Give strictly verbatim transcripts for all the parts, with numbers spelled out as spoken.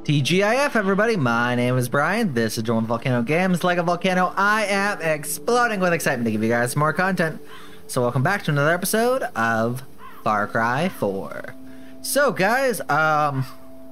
T G I F, everybody. My name is Brian. This is Dormant Volcano Games. Like a volcano, I am exploding with excitement to give you guys some more content. So welcome back to another episode of Far Cry four. So guys, um,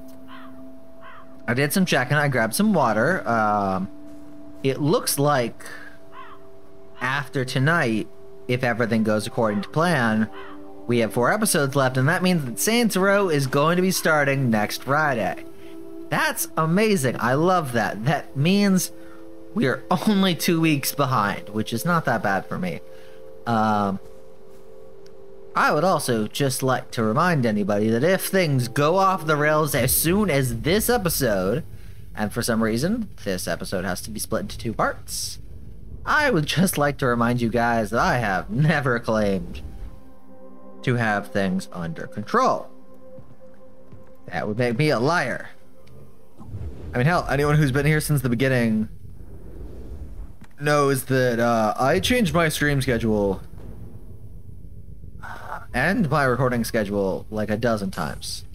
I did some checking. I grabbed some water. Um, it looks like after tonight, if everything goes according to plan, we have four episodes left, and that means that Saints Row is going to be starting next Friday. That's amazing. I love that. That means we are only two weeks behind, which is not that bad for me. Um, I would also just like to remind anybody that if things go off the rails as soon as this episode, and for some reason this episode has to be split into two parts, I would just like to remind you guys that I have never claimed to have things under control. That would make me a liar. I mean, hell, anyone who's been here since the beginning knows that uh, I changed my stream schedule and my recording schedule like a dozen times.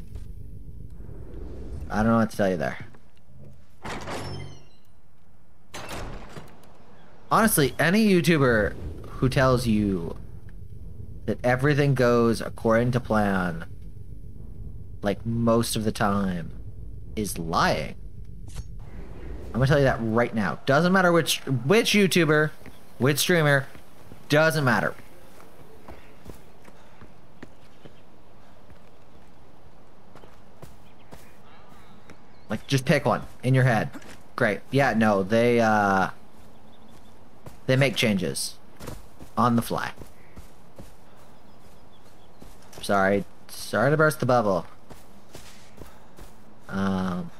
I don't know what to tell you there. Honestly, any YouTuber who tells you that everything goes according to plan, like most of the time, is lying. I'm gonna tell you that right now. Doesn't matter which which YouTuber, which streamer, doesn't matter. Like, just pick one in your head. Great. Yeah, no, they uh they make changes on the fly. Sorry. Sorry to burst the bubble. Um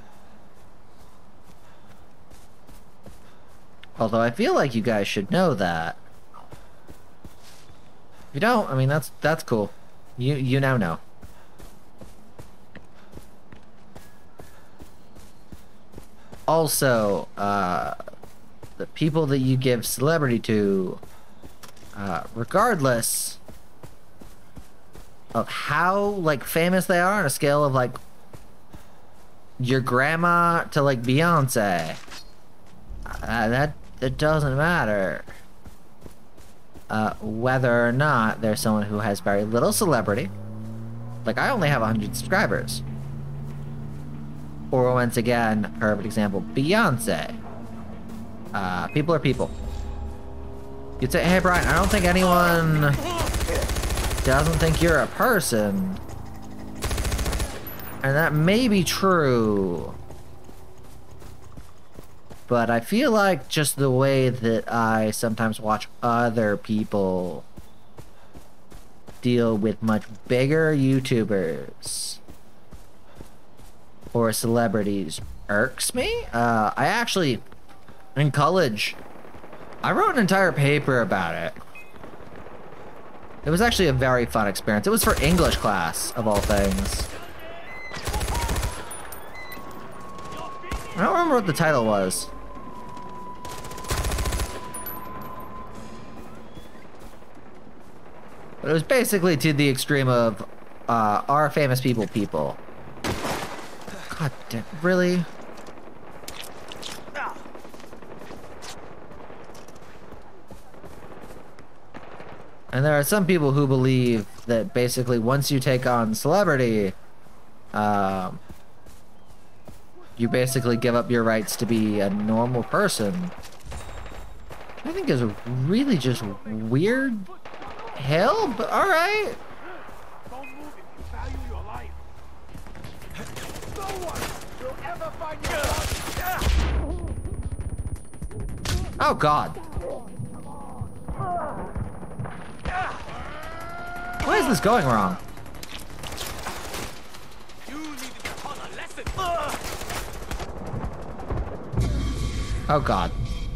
Although I feel like you guys should know that. If you don't, I mean, that's that's cool. You you now know. Also, uh, the people that you give celebrity to, uh, regardless of how like famous they are on a scale of like your grandma to like Beyonce, uh, that it doesn't matter uh, whether or not there's someone who has very little celebrity. Like, I only have one hundred subscribers. Or, once again, perfect example, Beyonce. Uh, people are people. You'd say, hey, Brian, I don't think anyone doesn't think you're a person. And that may be true. But I feel like just the way that I sometimes watch other people deal with much bigger YouTubers or celebrities irks me. Uh, I actually, in college, I wrote an entire paper about it. It was actually a very fun experience. It was for English class, of all things. I don't remember what the title was. But it was basically to the extreme of, uh, are famous people people? God damn, really? And there are some people who believe that basically once you take on celebrity, um, you basically give up your rights to be a normal person. I think is really just weird. Hell, but all right. Don't move if you value your life. No one will ever find you. Oh God. Why is this going wrong? You needed to learn a lesson. Oh God.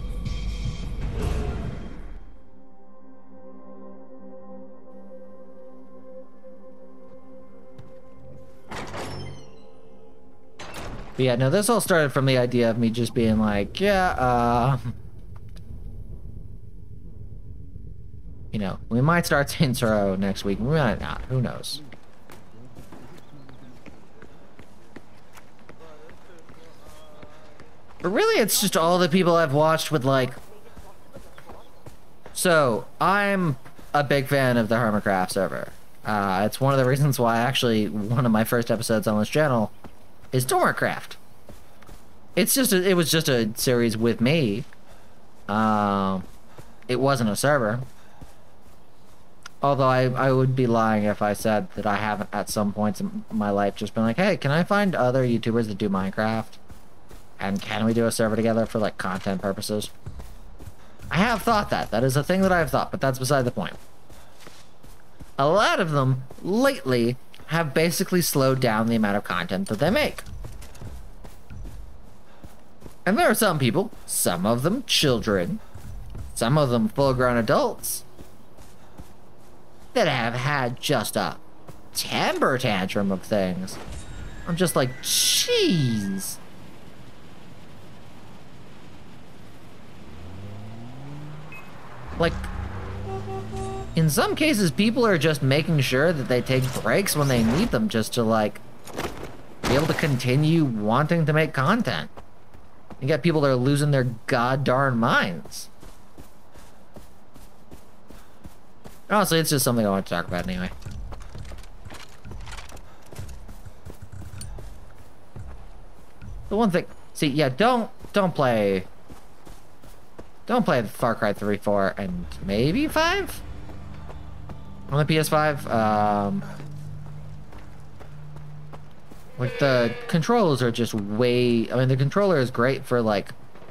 But yeah, no, this all started from the idea of me just being like, yeah, uh... you know, we might start Saints Row next week, we might not, who knows. But really, it's just all the people I've watched with, like... So, I'm a big fan of the Hermitcraft server. Uh, it's one of the reasons why, actually, one of my first episodes on this channel is Dormercraft. It's just a, it was just a series with me. Um, it wasn't a server. Although I, I would be lying if I said that I haven't at some points in my life just been like, hey, can I find other YouTubers that do Minecraft? And can we do a server together for, like, content purposes? I have thought that. That is a thing that I have thought, but that's beside the point. A lot of them, lately, have basically slowed down the amount of content that they make. And there are some people, some of them children, some of them full-grown adults, that have had just a temper tantrum of things. I'm just like, jeez. Like, in some cases, people are just making sure that they take breaks when they need them just to, like, be able to continue wanting to make content. You got people that are losing their god darn minds. Honestly, it's just something I want to talk about anyway. The one thing, see, yeah, don't don't play, don't play Far Cry three, four, and maybe five on the P S five. Um, like the controls are just way. I mean, the controller is great for like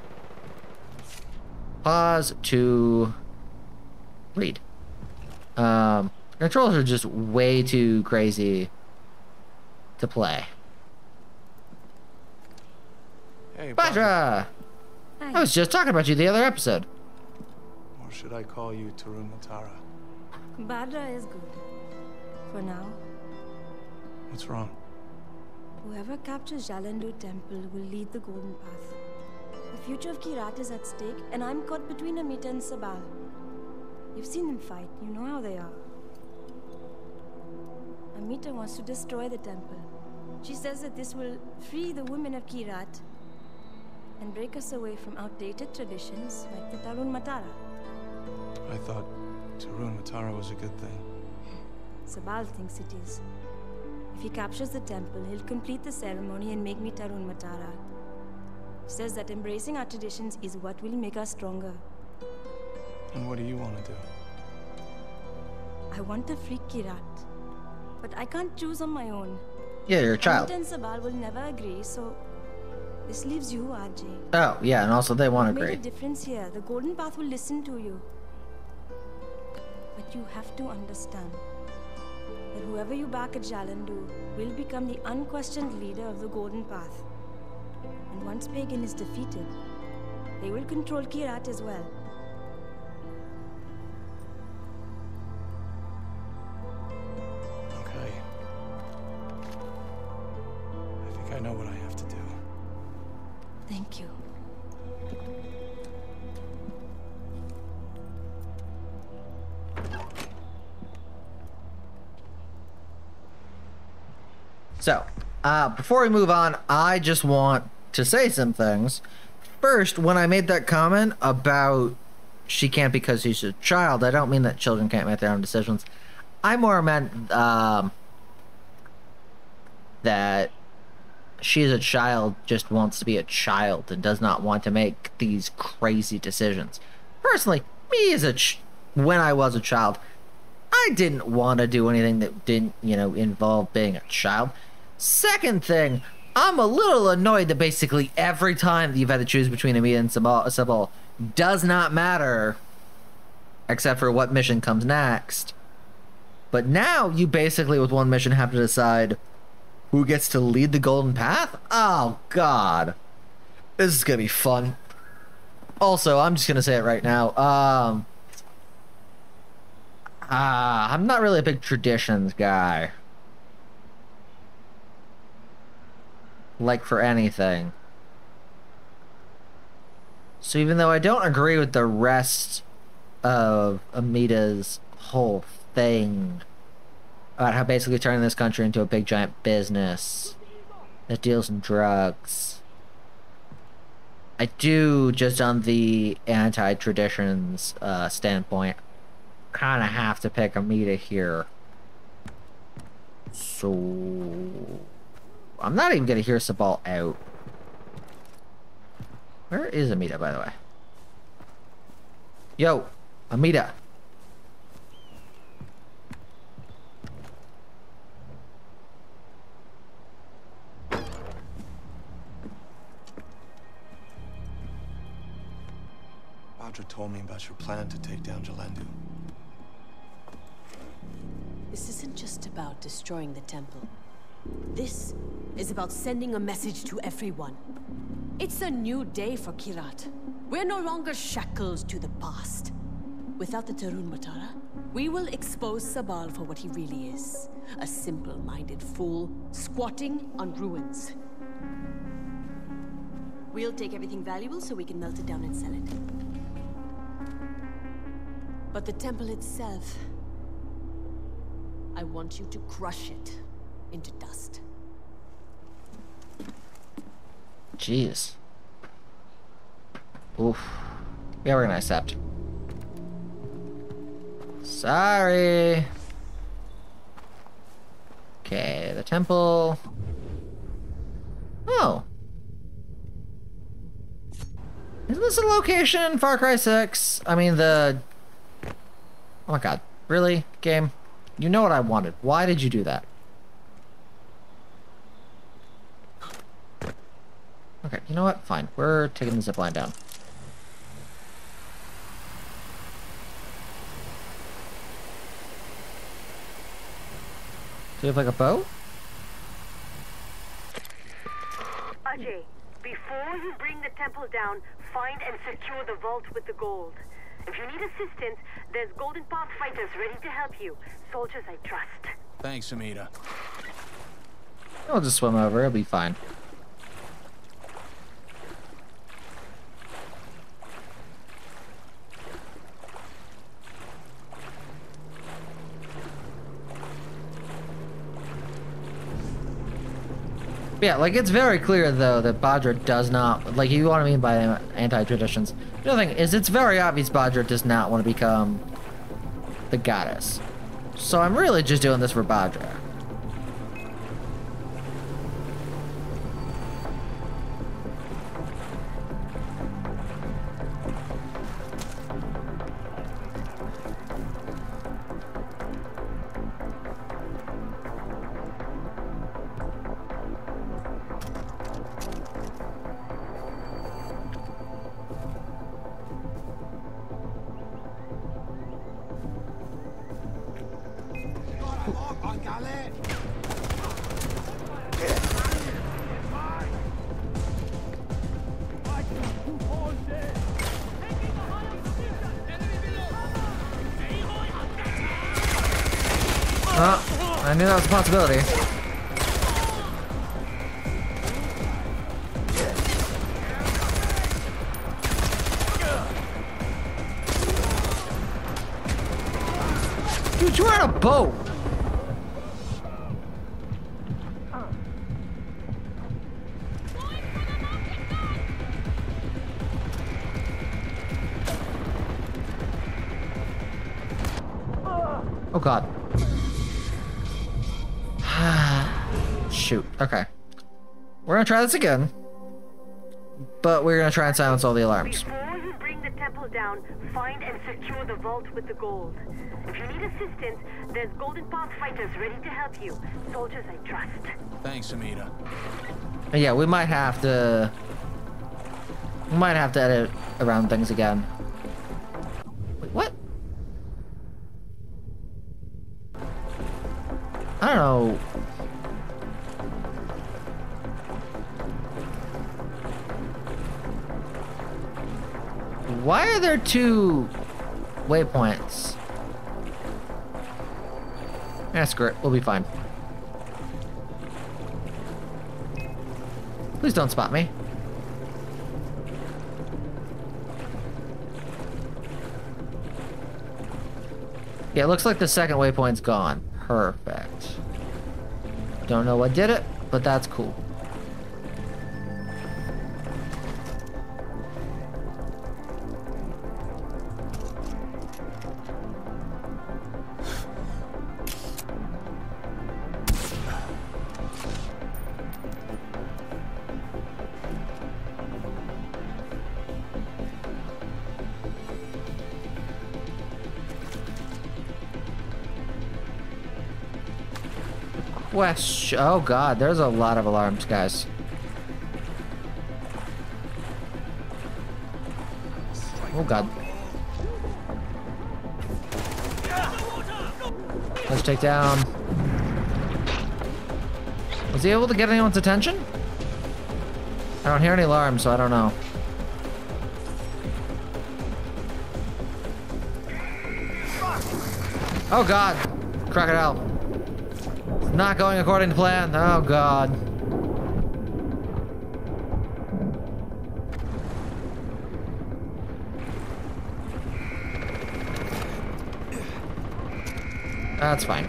pause to read. Um, controls are just way too crazy to play. Hey, Badra! Hi. I was just talking about you the other episode. Or should I call you Tarun Matara? Badra is good. For now. What's wrong? Whoever captures Jalandu Temple will lead the Golden Path. The future of Kirat is at stake, and I'm caught between Amita and Sabal. You've seen them fight. You know how they are. Amita wants to destroy the temple. She says that this will free the women of Kirat and break us away from outdated traditions like the Tarun Matara. I thought Tarun Matara was a good thing. Sabal thinks it is. If he captures the temple, he'll complete the ceremony and make me Tarun Matara. He says that embracing our traditions is what will make us stronger. And what do you want to do? I want to free Kirat, but I can't choose on my own. Yeah, you're a child. Amita and Sabal will never agree, so this leaves you, R J. Oh, yeah, and also they won't You've agree. made a difference here. The Golden Path will listen to you. But you have to understand that whoever you back at Jalandu will become the unquestioned leader of the Golden Path. And once Pagan is defeated, they will control Kirat as well. Okay. I think I know what I have to do. Thank you. So, uh, before we move on, I just want to say some things. First, when I made that comment about she can't because she's a child, I don't mean that children can't make their own decisions. I more meant um, that she as a child just wants to be a child and does not want to make these crazy decisions. Personally, me as a ch when I was a child, I didn't want to do anything that didn't, you know, involve being a child. Second thing, I'm a little annoyed that basically every time that you've had to choose between Amita and Sabal, Sabal does not matter, except for what mission comes next. But now you basically, with one mission, have to decide who gets to lead the Golden Path? Oh, God. This is gonna be fun. Also, I'm just gonna say it right now. Um, uh, I'm not really a big traditions guy. Like for anything. So even though I don't agree with the rest of Amita's whole thing about how basically turning this country into a big giant business that deals in drugs, I do, just on the anti-traditions uh, standpoint, kind of have to pick Amita here. So I'm not even gonna hear Sabal out. Where is Amita, by the way? Yo, Amita. Badra told me about your plan to take down Jalendu. This isn't just about destroying the temple. This is about sending a message to everyone. It's a new day for Kirat. We're no longer shackled to the past. Without the Tarun Matara, we will expose Sabal for what he really is. A simple-minded fool, squatting on ruins. We'll take everything valuable so we can melt it down and sell it. But the temple itself, I want you to crush it into dust. Jeez. Oof. Yeah, we're gonna accept. Sorry. Okay, the temple. Oh. Isn't this a location in Far Cry six? I mean, the... Oh my god. Really? Game? You know what I wanted. Why did you do that? Okay, you know what? Fine. We're taking the zipline down. Do you have like a bow? Ajay, before you bring the temple down, find and secure the vault with the gold. If you need assistance, there's Golden Path fighters ready to help you. Soldiers I trust. Thanks, Amita. I'll just swim over. It'll be fine. Yeah, like, it's very clear, though, that Badra does not... Like, you know what I mean by anti-traditions. The other thing is, it's very obvious Badra does not want to become the goddess. So I'm really just doing this for Badra. Oh, I knew that was a possibility. Dude, you're on a boat! Oh god. Shoot. Okay. We're gonna try this again. But we're gonna try and silence all the alarms. Before you bring the temple down, find and secure the vault with the gold. If you need assistance, there's Golden Path fighters ready to help you. Soldiers I trust. Thanks, Amita. Yeah, we might have to... We might have to edit around things again. Wait, what? I don't know. Why are there two waypoints? Yeah, screw it. We'll be fine. Please don't spot me. Yeah, it looks like the second waypoint's gone. Perfect. Don't know what did it, but that's cool. question. Oh god, there's a lot of alarms, guys. Oh god. Let's take down. Was he able to get anyone's attention? I don't hear any alarms, so I don't know. Oh god! Crocodile. It's not going according to plan. Oh god. That's fine.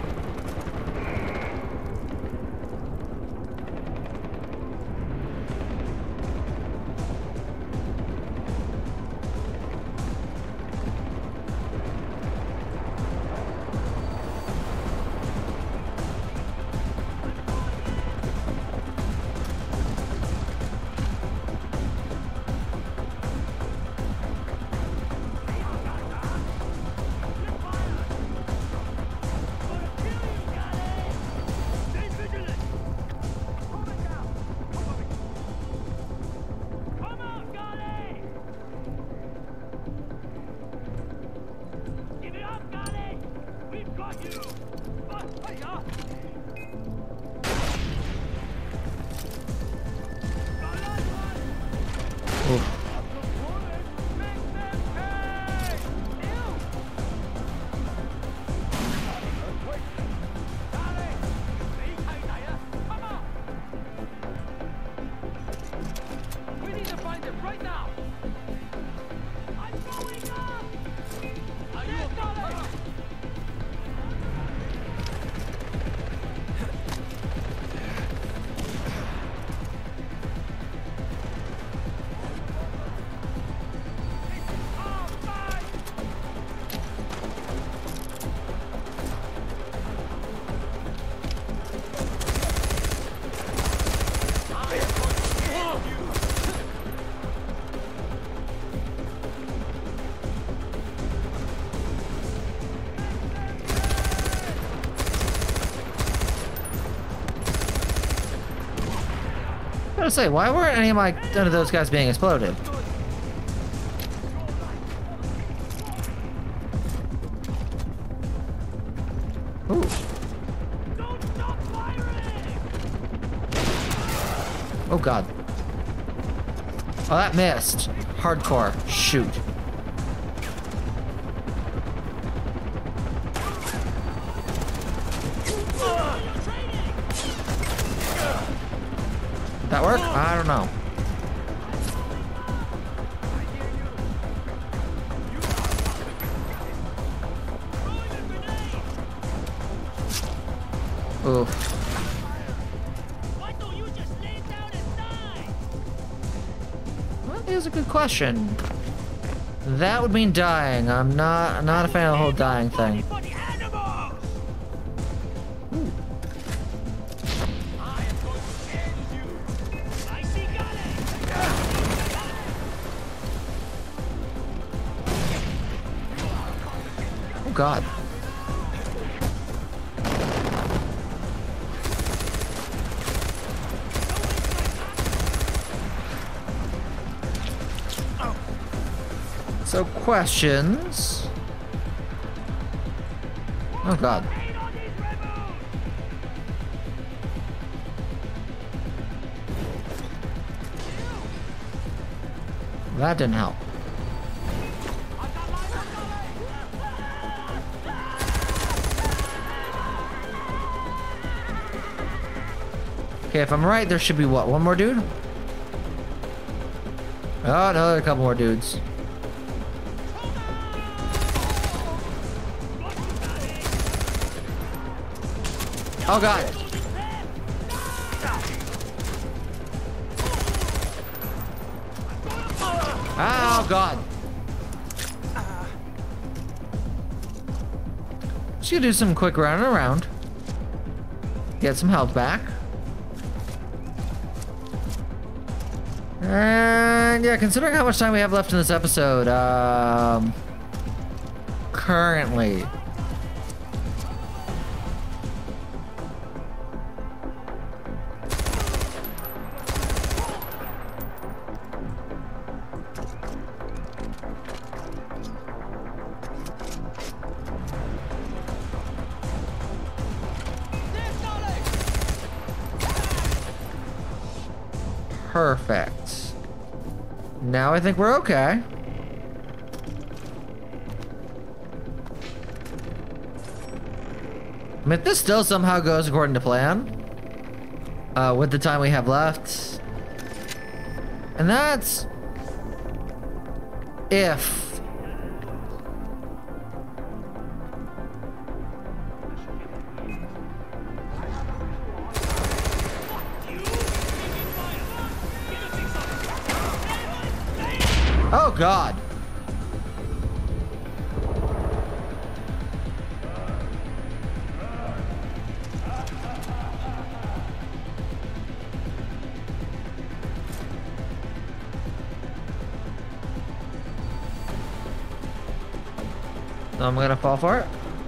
I was gonna say, why weren't any of my none of those guys being exploded? Ooh. Oh god. Oh, that missed. Hardcore. Shoot. That work? I don't know. Oof. Why don't you just lay down and die? Well, here's a good question. That would mean dying. I'm not I'm not a fan of the whole dying thing. For the animals! Ooh. I am going to end you. I see Gale. Oh god. So questions. Oh god. That didn't help. Okay, if I'm right, there should be what? One more dude? Oh, no, there are a couple more dudes. Oh god. Oh god. Just gonna do some quick running around. Get some health back. And yeah, considering how much time we have left in this episode, um, currently. Perfect. Now I think we're okay. I mean, if this still somehow goes according to plan, uh, with the time we have left, and that's if. Oh God. So I'm gonna fall for it.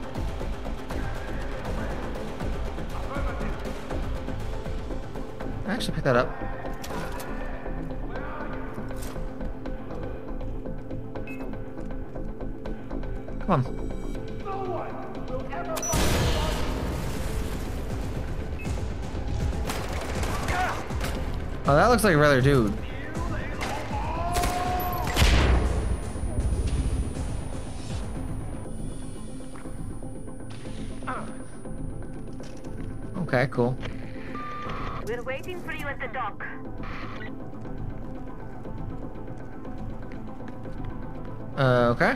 Actually, pick that up. Come on. Oh, that looks like a regular dude. Okay, cool. We're waiting for you at the dock. Uh, okay.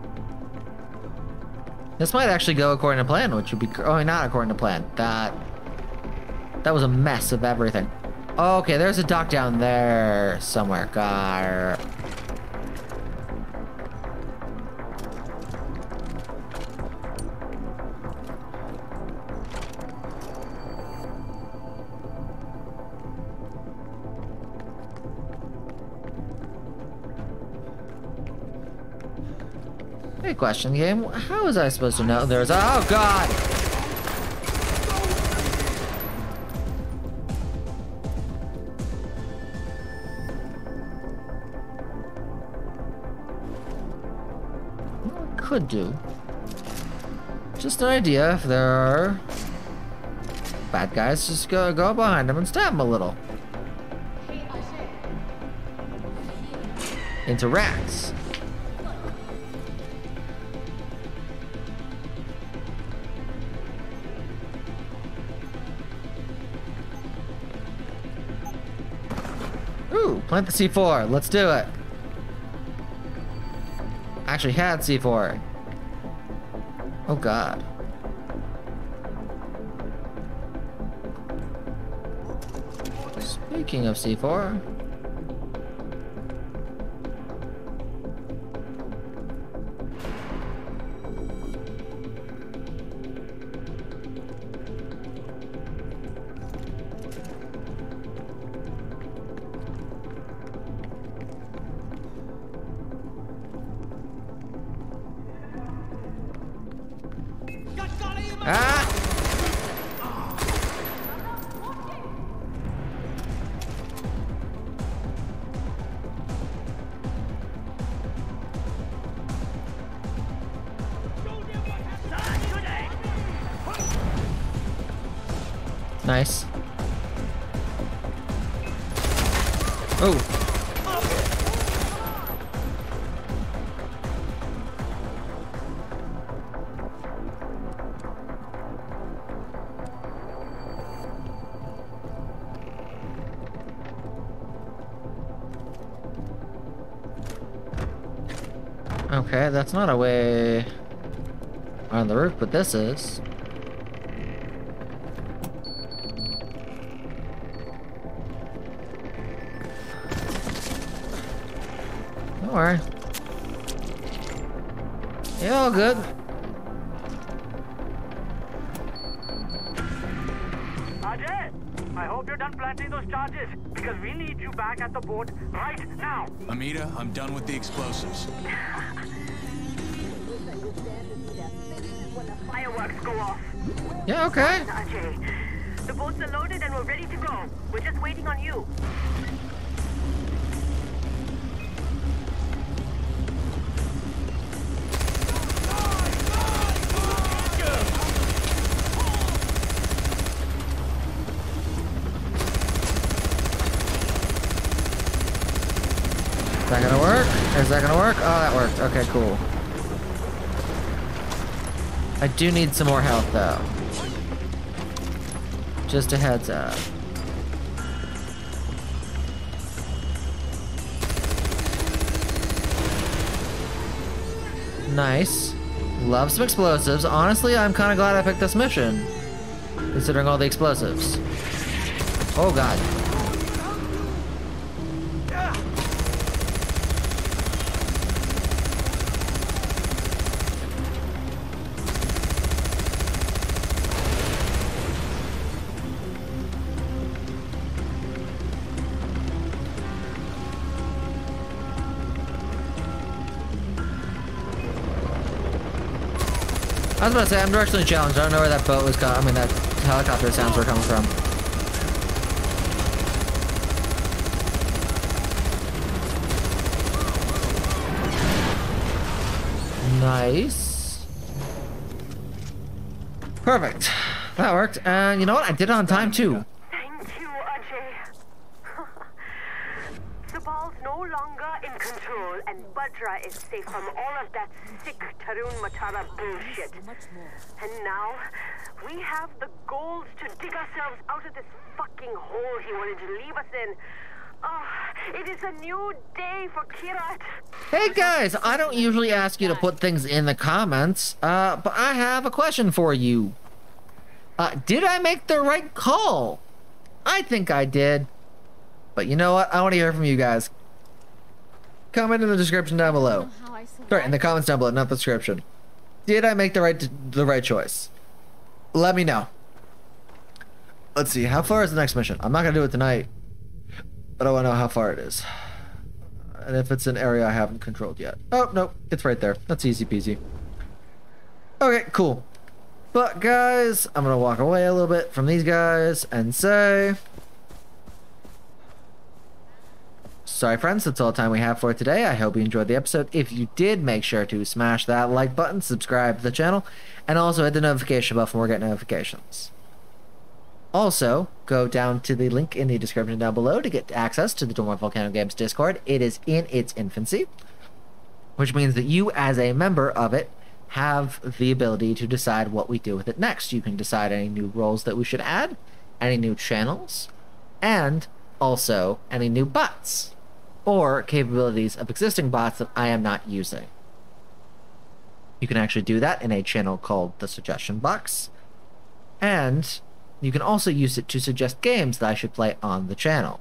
This might actually go according to plan, which would be... Oh, not according to plan. That... That was a mess of everything. Okay, there's a dock down there somewhere. Got it. Hey, question game. How was I supposed to know there's... Oh, God! Could do. Just an idea. If there are bad guys, just go go behind them and stab them a little. Into rats. Ooh, plant the C four. Let's do it. Actually had C four. Oh God. Speaking of C four. Ah! Nice. Oh. Okay, that's not a way on the roof, but this is. Don't worry. Yeah, all good. Ajay, I hope you're done planting those charges, because we need you back at the boat right now. Amita, I'm done with the explosives. When the fireworks go off. Yeah, okay. Ajay, the boats are loaded and we're ready to go. We're just waiting on you. that gonna work? Is that gonna work? Oh, that worked. Okay, cool. I do need some more health, though. Just a heads up. Nice. Love some explosives. Honestly, I'm kind of glad I picked this mission, considering all the explosives. Oh, God. I was about to say, I'm directionally challenged. I don't know where that boat was coming. I mean, that helicopter sounds were coming from. Nice. Perfect. That worked. And you know what? I did it on time, too. Thank you, Ajay. Sabal's no longer in control, and Badra is safe from all of that sick Tarun Matara bullshit. And now, we have the gold to dig ourselves out of this fucking hole he wanted to leave us in. Oh, it is a new day for Kirat. Hey guys, I don't usually ask you to put things in the comments, uh, but I have a question for you. Uh, did I make the right call? I think I did. But you know what? I want to hear from you guys. Comment in the description down below. Sorry, in the comments down below, not the description. Did I make the right the right choice? Let me know. Let's see, how far is the next mission? I'm not gonna do it tonight, but I want to know how far it is. And if it's an area I haven't controlled yet. Oh, nope, it's right there. That's easy peasy. Okay, cool. But guys, I'm gonna walk away a little bit from these guys and say... Sorry friends, that's all the time we have for today. I hope you enjoyed the episode. If you did, make sure to smash that like button, subscribe to the channel, and also hit the notification bell for more get notifications. Also, go down to the link in the description down below to get access to the Dormant Volcano Games Discord. It is in its infancy, which means that you, as a member of it, have the ability to decide what we do with it next. You can decide any new roles that we should add, any new channels, and also any new bots, or capabilities of existing bots that I am not using. You can actually do that in a channel called the Suggestion Box, and you can also use it to suggest games that I should play on the channel.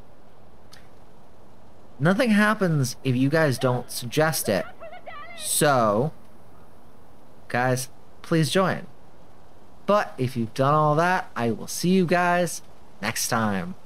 Nothing happens if you guys don't suggest it, so guys, please join. But if you've done all that, I will see you guys next time.